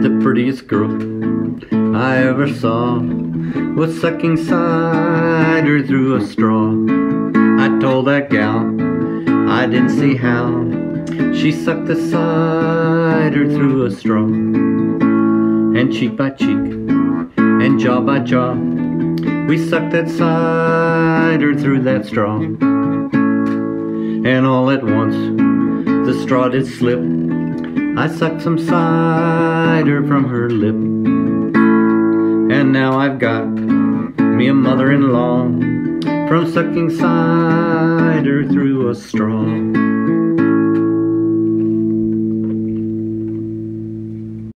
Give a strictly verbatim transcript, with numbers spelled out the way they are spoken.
The prettiest girl I ever saw was sucking cider through a straw. I told that gal I didn't see how she sucked the cider through a straw. And cheek by cheek and jaw by jaw, we sucked that cider through that straw. And all at once the straw did slip. I sucked some cider from her lip. And now I've got me a mother-in-law from sucking cider through a straw.